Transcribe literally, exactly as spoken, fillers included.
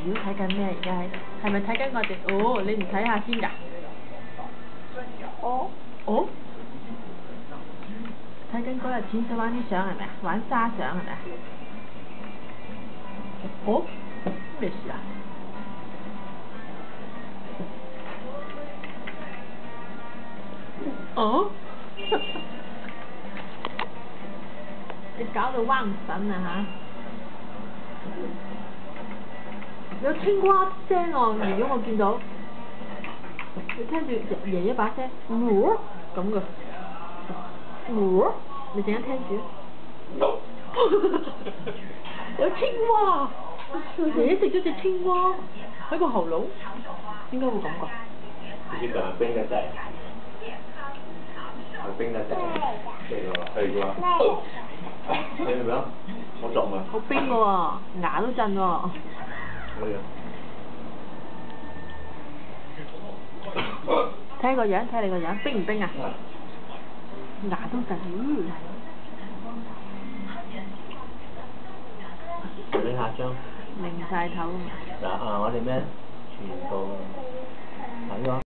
知睇緊咩而家喺度？係咪睇緊我哋？哦，你唔睇下先㗎？ 哦。 哦？睇緊嗰日淺水灣啲相係咪啊？玩沙相係咪啊？哦？咩事啊？哦？你搞到彎唔神啊嚇！有青蛙聲喎，如果我見到，你聽住爺爺把聲，喎咁嘅，喎，你陣間聽住。有青蛙，爺爺食咗隻青蛙喺個喉嚨，點解會咁㗎？ 呢個係冰嘅仔，係冰嘅仔，嚟㗎啦，係㗎啦。你係咪啊？我撞啊！ 好冰㗎喎，牙都震喎。 係啊。 睇個樣，睇你個樣，冰唔冰啊？牙都震，嗯。 你下張。 擰晒頭。 嗱啊！我哋咩？全部睇咗。